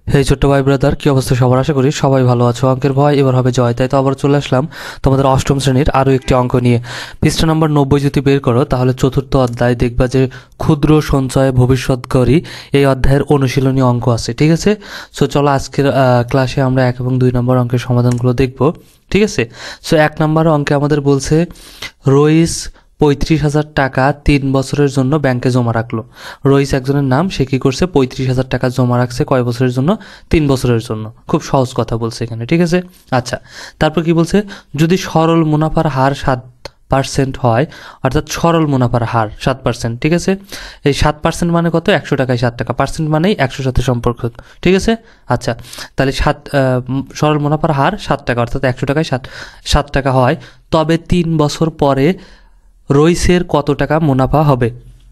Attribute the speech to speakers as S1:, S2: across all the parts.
S1: হে ছোট্ট ভাই ব্রাদার, কি অবস্থা সবার? আশা করি সবাই ভালো আছো। অঙ্কের ভয় এবার হবে জয়, তাই তো আবার চলে আসলাম তোমাদের অষ্টম শ্রেণীর আরও একটি অঙ্ক নিয়ে। পৃষ্ঠা নম্বর 90 যদি বের করো তাহলে চতুর্থ অধ্যায় দেখবা যে ক্ষুদ্র সঞ্চয় ভবিষ্যৎ করি, এই অধ্যায়ের অনুশীলনী অঙ্ক আছে। ঠিক আছে, সো চলো আজকের ক্লাসে আমরা 1 এবং 2 নম্বর অঙ্কের সমাধানগুলো দেখব। ঠিক আছে, সো 1 নম্বর অঙ্কে আমাদের বলছে রইস 35,000 টাকা 3 বছরের জন্য ব্যাংকে জমা রাখলো। রইস একজনের নাম, সে কী করছে 35,000 টাকা জমা রাখছে কয় বছরের জন্য? 3 বছরের জন্য। খুব সহজ কথা বলছে এখানে। ঠিক আছে, আচ্ছা তারপর কি বলছে, যদি সরল মুনাফার হার 7% হয়, অর্থাৎ সরল মুনাফার হার 7%। ঠিক আছে, এই 7% মানে কত? 100 টাকায় 7 টাকা, পার্সেন্ট মানেই 100 সাথে সম্পর্ক। ঠিক আছে, আচ্ছা তাহলে সরল মুনাফার হার 7 টাকা, অর্থাৎ 100 টাকায় 7 টাকা হয়, তবে 3 বছর পরে রইসের কত টাকা মুনাফা হবে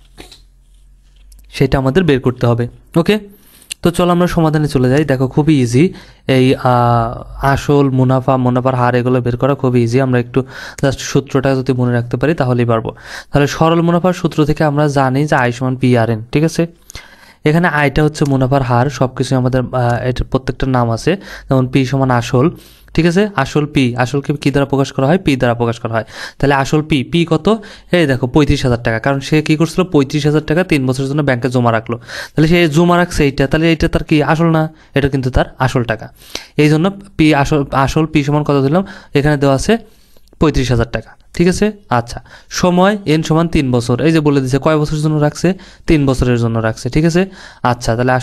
S1: সেটা আমাদের বের করতে হবে। ওকে, তো চলো আমরা সমাধানে চলে যাই। দেখো খুবই ইজি, এই আসল মুনাফার হার এগুলো বের করা খুবই ইজি। আমরা একটু জাস্ট সূত্রটা যদি মনে রাখতে পারি তাহলেই পারবো। তাহলে সরল মুনাফার সূত্র থেকে আমরা জানি যে আই সমান পি আর এন। ঠিক আছে, এখানে আইটা হচ্ছে মুনাফার হার, সব কিছু আমাদের এটা প্রত্যেকটা নাম আছে, যেমন পি সমান আসল। ঠিক আছে, আসলকে কি দ্বারা প্রকাশ করা হয়? পি দ্বারা প্রকাশ করা হয়। তাহলে আসল পি কত? এই দেখো 35,000 টাকা, কারণ সে কি করছিল 35,000 টাকা 3 বছরের জন্য ব্যাংকে জমা রাখলো। তাহলে সে জমা রাখছে এইটা, তাহলে এইটা তার কি আসল না? এটা কিন্তু তার আসল টাকা। এই জন্য আসল পি সমান কত দিলাম? এখানে দেওয়া আছে 35,000 টাকা। ঠিক আছে, আচ্ছা সময় এন সমান 3 বছর, এই যে বলে দিচ্ছে কয় বছরের জন্য রাখছে? 3 বছরের জন্য রাখছে। ঠিক আছে, আচ্ছা তাহলে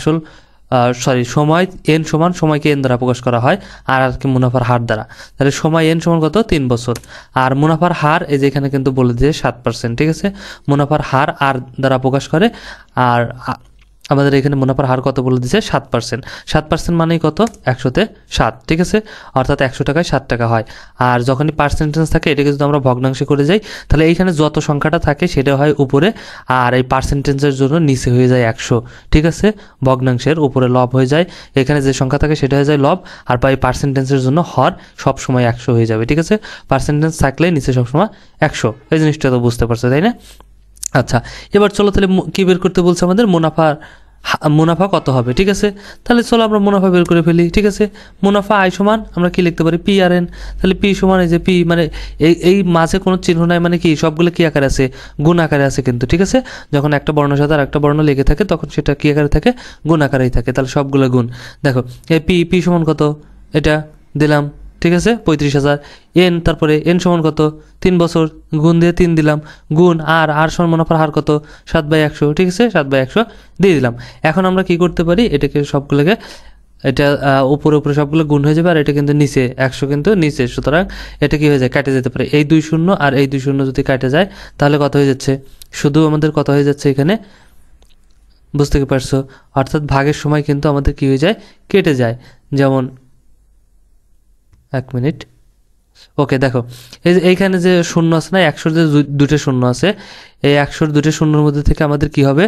S1: সময় এন সমান, সময়কে এন দ্বারা প্রকাশ করা হয় আর কি মুনাফার হার দ্বারা। তাহলে সময় এন সমান কত? 3 বছর। আর মুনাফার হার এই যে এখানে কিন্তু বলে দিয়েছে 7%। ঠিক আছে, মুনাফার হার আর দ্বারা প্রকাশ করে, আর আমাদের এখানে মুনাফার হার কত বলে দিচ্ছে? 7%। 7% মানেই কত? 100-তে 7। ঠিক আছে, অর্থাৎ 100 টাকায় 7 টাকা হয়। আর যখনই পার্সেন্টেজ থাকে এটাকে যদি আমরা ভগ্নাংশে করে যাই, তাহলে এইখানে যত সংখ্যাটা থাকে সেটা হয় উপরে, আর এই পার্সেন্টেজের জন্য নিচে হয়ে যায় 100। ঠিক আছে, ভগ্নাংশের উপরে লব হয়ে যায়, এখানে যে সংখ্যা থাকে সেটা হয়ে যায় লব, আর এই পার্সেন্টেজের জন্য হর সবসময় 100 হয়ে যাবে। ঠিক আছে, পার্সেন্টেজ থাকলে নিচে সবসময় 100। এই জিনিসটা তো বুঝতে পারছো, তাই না? আচ্ছা এবার চলো তাহলে কি বের করতে বলছে আমাদের? মুনাফা কত হবে। ঠিক আছে, তাহলে চলো আমরা মুনাফা বের করে ফেলি। ঠিক আছে, মুনাফা আই সমান আমরা কি লিখতে পারি? P R N. তাহলে পি সমান এই যে পি, মানে এই মাঝে কোনো চিহ্ন নাই, মানে কি সবগুলো কি আকারে আছে? গুণ আকারে আছে কিন্তু। ঠিক আছে, যখন একটা বর্ণের সাথে আর একটা বর্ণ লেগে থাকে তখন সেটা কি আকারে থাকে? গুণ আকারেই থাকে। তাহলে সবগুলো গুণ। দেখো এই পি সমান কত? এটা দিলাম। ঠিক আছে, 35,000। এন, তারপরে এন সমান কত? 3 বছর, গুণ দিয়ে 3 দিলাম, গুণ আর সমান মুনাফার হার কত? 7/100। ঠিক আছে, 7/100 দিয়ে দিলাম। এখন আমরা কি করতে পারি? এটাকে সবগুলোকে, এটা উপরে সবগুলো গুণ হয়ে যাবে, আর এটা কিন্তু নিচে 100 কিন্তু নিচে, সুতরাং এটা কি হয়ে যায়? কাটে যেতে পারে। এই 2 শূন্য আর এই 2 শূন্য যদি কাটে যায় তাহলে কত হয়ে যাচ্ছে? শুধু আমাদের কত হয়ে যাচ্ছে এখানে? বুঝতে পারছো? অর্থাৎ ভাগের সময় কিন্তু আমাদের কি হয়ে যায়? কেটে যায়। যেমন 1 মিনিট। ওকে, দেখো এইখানে যে শূন্য আছে না, 100-র যে 2টে শূন্য আছে, এই 100-র 2টে শূন্যর মধ্যে থেকে আমাদের কি হবে?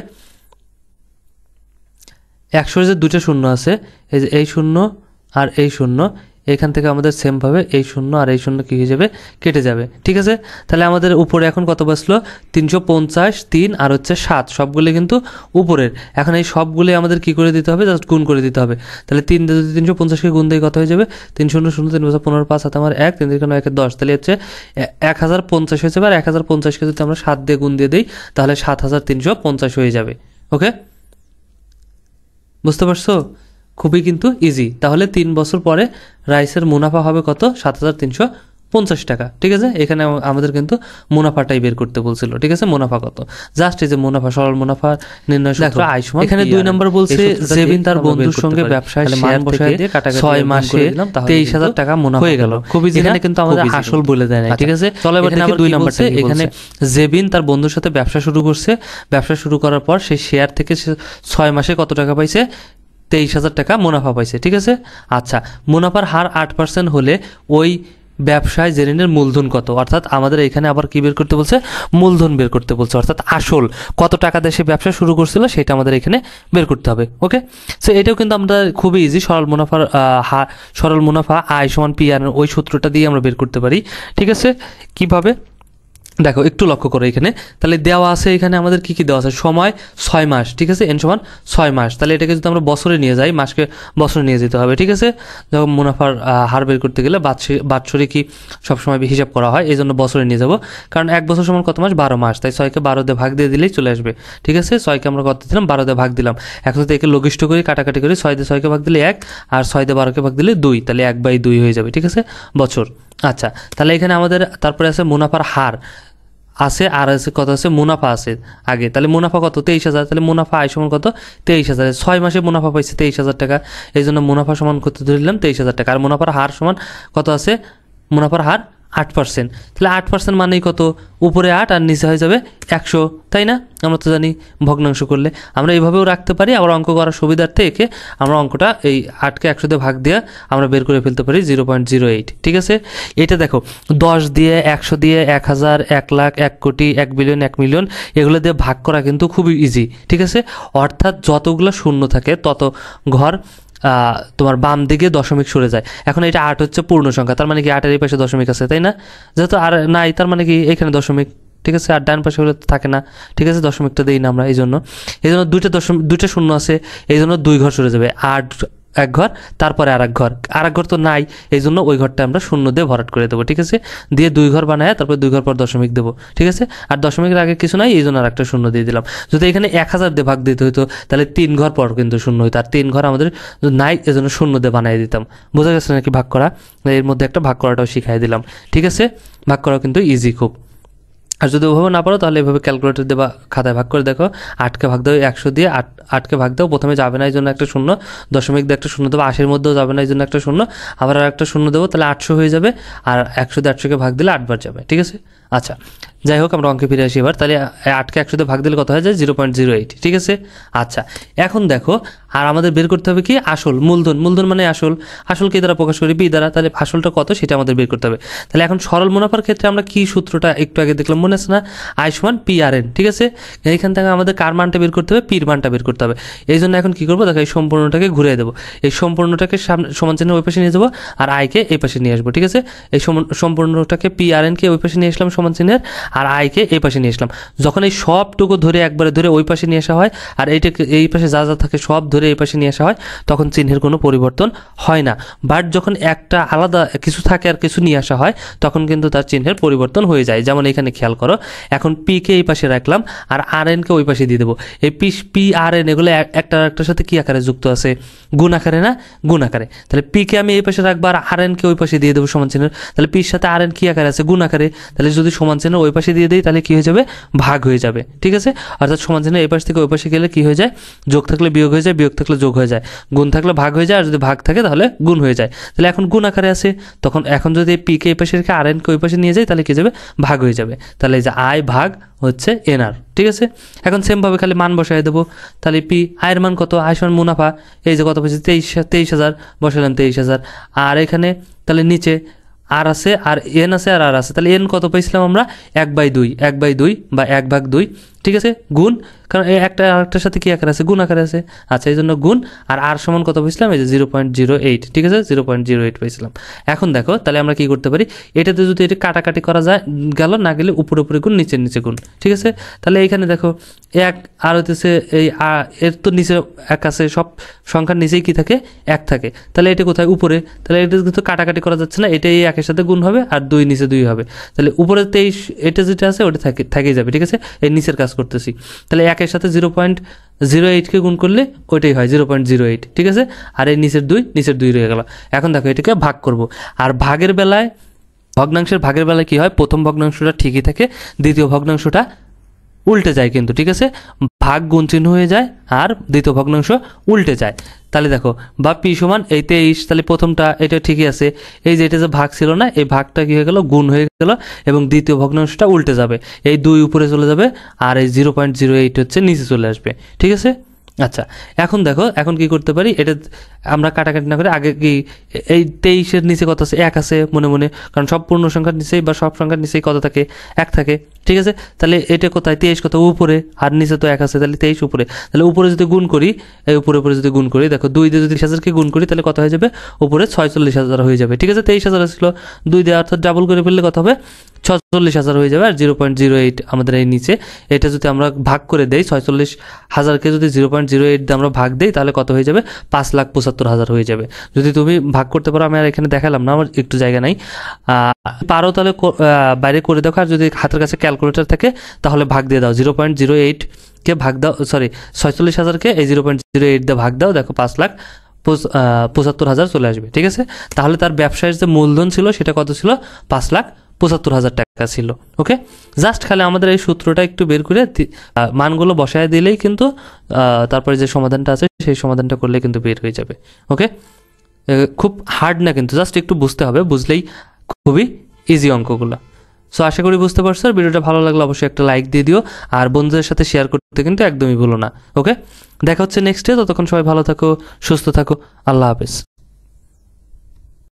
S1: 100-র যে 2টে শূন্য আছে, এই যে এই শূন্য আর এই শূন্য, এখান থেকে আমাদের সেমভাবে এই শূন্য আর এই শূন্য কী হয়ে যাবে? কেটে যাবে। ঠিক আছে, তাহলে আমাদের উপরে এখন কত বসলো? 350, 3 আর হচ্ছে 7, সবগুলো কিন্তু উপরের। এখন এই সবগুলো আমাদের কি করে দিতে হবে? জাস্ট গুণ করে দিতে হবে। তাহলে 3 দিয়ে যদি 350-কে গুণ দিয়ে কত হয়ে যাবে? 3 শূন্য শূন্য, 3 বছর 15, 5 হাতে আমার 1, 3 দিয়ে 1 10, তাহলে হচ্ছে 1050 হয়ে যাবে। আর 1050-কে যদি আমরা 7 দিয়ে গুণ দিয়ে দিই তাহলে 7,350 হয়ে যাবে। ওকে, বুঝতে পারছো? খুবই কিন্তু ইজি। তাহলে 3 বছর পরে রাইসের মুনাফা হবে কত? 7,350 টাকা। ঠিক আছে, এখানে আমাদের কিন্তু মুনাফাটাই বের করতে বলছিল। ঠিক আছে, মুনাফা কত? জাস্ট এই যে মুনাফা, সরল মুনাফা নির্ণয় সূত্র আই সমান। এখানে 2 নম্বর বলছে জেবিন তার বন্ধুর সঙ্গে ব্যবসায় শেয়ার বসায় দিয়ে 6 মাসে 23,000 টাকা মুনাফা হয়ে গেল। খুবই ইজি, এখানে কিন্তু আমাদের আসল বলে দেয় না। ঠিক আছে, চলো এবার দেখি 2 নম্বরটা। এখানে জেবিন তার বন্ধুর সাথে ব্যবসা শুরু করছে, ব্যবসা শুরু করার পর সেই শেয়ার থেকে 6 মাসে কত টাকা পাইছে? 23,000 টাকা মুনাফা পাইছে। ঠিক আছে, আচ্ছা মুনাফার হার 8% হলে ওই ব্যবসায় জেরিনের মূলধন কত? অর্থাৎ আমাদের এখানে আবার কি বের করতে বলছে? মূলধন বের করতে বলছে, অর্থাৎ আসল কত টাকা দিয়ে সে ব্যবসা শুরু করছিল সেটা আমাদের এখানে বের করতে হবে। ওকে, সো এটাও কিন্তু আমরা খুবই ইজি, সরল মুনাফা আই সমান পি আর ওই সূত্রটা দিয়ে আমরা বের করতে পারি। ঠিক আছে, কিভাবে? দেখো একটু লক্ষ্য করো এখানে, তাহলে দেওয়া আছে এখানে আমাদের কি কি দেওয়া আছে, সময় 6 মাস, ঠিক আছে, n সমান 6 মাস। তাহলে এটাকে যদি আমরা বছরে নিয়ে যাই, মাসকে বছরে নিয়ে যেতে হবে, ঠিক আছে। যখন মুনাফার হার বের করতে গেলে বাৎসরিকই সবসময় হিসাব করা হয়, এই জন্য বছরে নিয়ে যাব, কারণ 1 বছর সমান কত মাস, 12 মাস, তাই 6কে 12 দিয়ে ভাগ দিয়ে দিলেই চলে আসবে, ঠিক আছে। 6কে আমরা কত দিলাম, 12 দিয়ে ভাগ দিলাম। এখন যদি একে লঘিষ্ঠ করি, কাটাকাটি করি, 6 দিয়ে 6কে ভাগ দিলে 1, আর 6 দিয়ে 12কে ভাগ দিলে 2, তাহলে 1/2 হয়ে যাবে, ঠিক আছে, বছর। আচ্ছা, তাহলে এখানে আমাদের তারপরে আছে মুনাফার হার আছে, আর আছে কত আছে, মুনাফা আছে আগে। তাহলে মুনাফা কত, 23,000, তাহলে মুনাফা আয় সমান কত, 23,000। 6 মাসে মুনাফা পাইছে 23,000 টাকা, এই জন্য মুনাফা সমান কত ধরলাম, 23,000 টাকা। আর মুনাফার হার সমান কত আছে, মুনাফার হার 8%। তাহলে 8% মানেই কত, উপরে 8 আর নিচে হয়ে যাবে 100, তাই না? আমরা তো জানি ভগ্নাংশ করলে আমরা এইভাবেও রাখতে পারি, আবার অঙ্ক করার সুবিধার্থে একে আমরা অঙ্কটা এই 8কে 100 দিয়ে ভাগ দিয়ে আমরা বের করে ফেলতে পারি 0.08, ঠিক আছে। এটা দেখো 10 দিয়ে, 100 দিয়ে, 1000, 1 লাখ, 1 কোটি, 1 বিলিয়ন, 1 মিলিয়ন, এগুলো দিয়ে ভাগ করা কিন্তু খুবই ইজি, ঠিক আছে। অর্থাৎ যতগুলো শূন্য থাকে তত ঘর তোমার বাম দিকে দশমিক সরে যায়। এখন এটা 8 হচ্ছে পূর্ণ সংখ্যা, তার মানে কি 8-এর এই পাশে দশমিক আছে, তাই না? যেহেতু আর নাই, তার মানে কি এখানে দশমিক, ঠিক আছে। আর ডান পাশে হলে থাকে না, ঠিক আছে, দশমিকটা দিই না আমরা, এই জন্য দুইটা শূন্য আছে, এই জন্য 2 ঘর সরে যাবে। 8 এক ঘর, তারপরে আর এক ঘর তো নাই, এই জন্য ওই ঘরটা আমরা শূন্য দিয়ে ভরাট করে দেবো, ঠিক আছে। দিয়ে 2 ঘর বানায় তারপর 2 ঘর পর দশমিক দেবো, ঠিক আছে। আর দশমিকের আগে কিছু নাই, এই জন্য আর একটা শূন্য দিয়ে দিলাম। যদি এখানে 1000 দিয়ে ভাগ দিতে হতো, তাহলে 3 ঘর পর কিন্তু শূন্য হইতো, আর 3 ঘর আমাদের নাই, এই জন্য শূন্য দিয়ে বানিয়ে দিতাম। বোঝা গেছে নাকি ভাগ করা? এর মধ্যে একটা ভাগ করাটাও শিখাই দিলাম, ঠিক আছে। ভাগ করা কিন্তু ইজি খুব। আর যদি ওভাবে না পারো তাহলে এভাবে ক্যালকুলেটর দিয়ে বা খাতায় ভাগ করে দেখো। 8কে ভাগ দাও 100 দিয়ে, 8কে ভাগ দাও, প্রথমে যাবে না এই জন্য একটা শূন্য, দশমিক দিয়ে একটা শূন্য দেবো, 80-এর মধ্যেও যাবে না এই জন্য একটা শূন্য, আবার আর একটা শূন্য দেবো, তাহলে 800 হয়ে যাবে। আর 100 দিয়ে 800কে ভাগ দিলে 8 বার যাবে, ঠিক আছে। আচ্ছা, যাই হোক আমরা অঙ্কে ফিরে আসি এবার। তাহলে 8কে 100 দিয়ে ভাগ দিলে কত হয়ে যায়, 0.08, ঠিক আছে। আচ্ছা, এখন দেখো আর আমাদের বের করতে হবে কি, আসল, মূলধন মানে আসল কি দ্বারা প্রকাশ করি, বি দ্বারা। তাহলে আসলটা কত সেটা আমাদের বের করতে হবে। তাহলে এখন সরল মুনাফার ক্ষেত্রে আমরা কি সূত্রটা একটু আগে দেখলাম, মনে আছে না, আয় সমান PRN, ঠিক আছে। এইখান থেকে আমাদের কার মানটা বের করতে হবে, পির মানটা বের করতে হবে। এই জন্য এখন কি করবো দেখো, এই সম্পূর্ণটাকে ঘুরিয়ে দেবো, এই সম্পূর্ণটাকে সমান চিহ্ন ওই পাশে নিয়ে যাবো, আর আয়কে এই পাশে নিয়ে আসবো, ঠিক আছে। এই সম্পূর্ণটাকে PRN-কে ওই পাশে নিয়ে আসলাম সমান চিহ্নের, আর আয়কে এই পাশে নিয়ে আসলাম। যখন এই সবটুকু ধরে একবারে ধরে ওই পাশে নিয়ে আসা হয়, আর এইটাকে এই পাশে যা যা থাকে সব ধরে এই পাশে নিয়ে আসা হয়, তখন চিহ্নের কোনো পরিবর্তন হয় না। বাট যখন একটা আলাদা কিছু থাকে আর কিছু নিয়ে আসা হয়, তখন কিন্তু তার চিহ্নের পরিবর্তন হয়ে যায়। যেমন এখানে খেয়াল করো, এখন পিকে এই পাশে রাখলাম আর RN-কে ওই পাশে দিয়ে দেবো। এই PRN এগুলো একটা আরেকটার সাথে কি আকারে যুক্ত আছে, গুণ আকারে না, গুণ আকারে। তাহলে পিকে আমি এই পাশে রাখবো আর RN-কে ওই পাশে দিয়ে দেবো সমান চিহ্ন। তাহলে পির সাথে RN কি আকারে আছে, গুণ আকারে। তাহলে যদি সমান চিহ্ন ওই পাশে দিয়ে দিই তাহলে কি হয়ে যাবে, ভাগ হয়ে যাবে, ঠিক আছে। অর্থাৎ সমান চিহ্ন এই পাশ থেকে ওই পাশে গেলে কি হয়ে যায়, যোগ থাকলে বিয়োগ হয়ে যায়, বিয়োগ থাকলে যোগ হয়ে যায়, গুণ থাকলে ভাগ হয়ে যায়, আর যদি ভাগ থাকে তাহলে গুণ হয়ে যায়। তাহলে এখন গুণ আকারে আছে, তখন এখন যদি পিকে এই পাশে রেখে RN-কে ওই পাশে নিয়ে যাই তাহলে কি যাবে, ভাগ হয়ে যাবে। তাহলে এই যে আয় ভাগ হচ্ছে NR, ঠিক আছে। এখন সেমভাবে খালি মান বসাই দেবো। তাহলে পি আয়ের মান কত, আয় সমান মুনাফা, এই যে কত পেয়েছি 23,000 বসালাম 23,000। আর এখানে তাহলে নিচে আর আছে আর N আছে আর আর আছে, তাহলে N কত পেয়েছিলাম আমরা, 1/2 বা 1/2, ঠিক আছে। গুণ, কারণ এই একটা আরেকটার সাথে কি আকারে আছে, গুণ আকারে আছে। আচ্ছা, এই জন্য গুণ, আর আর সমান কত পেয়েছিলাম, এই যে 0.08, ঠিক আছে, 0.08 পেয়েছিলাম। এখন দেখো তাহলে আমরা কি করতে পারি, এটাতে যদি এটা কাটাকাটি করা যায় গেল, না গেলে উপরে গুণ, নিচে গুণ, ঠিক আছে। তাহলে এইখানে দেখো 1 আর হইতেছে এই এর তো নিচে 1 আছে, সব সংখ্যার নিচেই কি থাকে, 1 থাকে। তাহলে এটা কোথায়, উপরে। তাহলে এটা কিন্তু কাটাকাটি করা যাচ্ছে না, এটা এই 1-এর সাথে গুণ হবে, আর 2 নিচে 2 হবে। তাহলে উপরে 23 এটা যেটা আছে ওটা থেকেই যাবে, ঠিক আছে। এই নিচের কাজ করতেছি। তাহলে 1-এর সাথে 0.08-কে গুণ করলে ওইটাই হয় 0.08, ঠিক আছে। আর এই নিচের 2 রয়ে গেল। এখন দেখো এটাকে ভাগ করব। আর ভাগের বেলায়, ভগ্নাংশের ভাগের বেলায় কি হয়, প্রথম ভগ্নাংশটা ঠিকই থাকে, দ্বিতীয় ভগ্নাংশটা উল্টে যায় কিন্তু, ঠিক আছে। ভাগ গুণ চিহ্ন হয়ে যায় আর দ্বিতীয় ভগ্নাংশ উল্টে যায়। তাহলে দেখো বা পি সমান এই 23, তাহলে প্রথমটা এটা ঠিকই আছে, এই যে এটা যে ভাগ ছিল না, এই ভাগটা কি হয়ে গেল, গুণ হয়ে গেল, এবং দ্বিতীয় ভগ্নাংশটা উল্টে যাবে, এই 2 উপরে চলে যাবে, আর এই 0.08 হচ্ছে নিচে চলে আসবে, ঠিক আছে। আচ্ছা, এখন দেখো এখন কি করতে পারি, এটা আমরা কাটাকাটি না করে আগে কি এই 23-এর নিচে কত আছে, 1 আছে মনে মনে, কারণ সব পূর্ণ সংখ্যার নিচেই বা সব সংখ্যার নিচেই কত থাকে, 1 থাকে। ঠিক আছে, তাহলে এটা কোথায়, 23 কত উপরে, আর নিচে তো 1 আছে, তাহলে 23 উপরে। তাহলে উপরে যদি গুণ করি, এই উপরে যদি গুণ করি, দেখো 2 দিয়ে যদি 30,000-কে গুণ করি তাহলে কত হয়ে যাবে, উপরে 46,000 হয়ে যাবে। ঠিক আছে, 23,000 ছিল, 2 দিয়ে অর্থাৎ ডাবল করে ফেললে কত হবে, 46,000 হয়ে যাবে। আর 0.08 আমাদের এই নিচে, এটা যদি আমরা ভাগ করে দেই, 46,000-কে যদি 0.08 দিয়ে আমরা ভাগ দেই তাহলে কত হয়ে যাবে, 5,75,000 হয়ে যাবে। যদি তুমি ভাগ করতে পারো, আমি আর এখানে দেখালাম না, আমার একটু জায়গা নাই, পারো তাহলে বাইরে করে দেখো। আর যদি হাতের কাছে ক্যালকুলেটর থাকে তাহলে ভাগ দিয়ে দাও, 0.08-কে ভাগ দাও, সরি 46,000-কে এই 0.08 দিয়ে ভাগ দাও, দেখো 5,75,000 চলে আসবে। ঠিক আছে, তাহলে তার ব্যবসায়ের যে মূলধন ছিল সেটা কত ছিল, 5,75,000 টাকা ছিল। ওকে, জাস্ট খালি আমাদের এই সূত্রটা একটু বের করে মানগুলো বসায় দিলেই কিন্তু তারপরে যে সমাধানটা আছে সেই সমাধানটা করলে কিন্তু বের হয়ে যাবে। ওকে, খুব হার্ড না কিন্তু, জাস্ট একটু বুঝতে হবে, বুঝলেই খুবই ইজি অঙ্কগুলো। সো আশা করি বুঝতে পারছো। আর ভিডিওটা ভালো লাগলে অবশ্যই একটা লাইক দিয়ে দিও, আর বন্ধুদের সাথে শেয়ার করতে কিন্তু একদমই ভুলো না। ওকে, দেখা হচ্ছে নেক্সটে, ততক্ষণ সবাই ভালো থাকো, সুস্থ থাকো, আল্লাহ হাফেজ।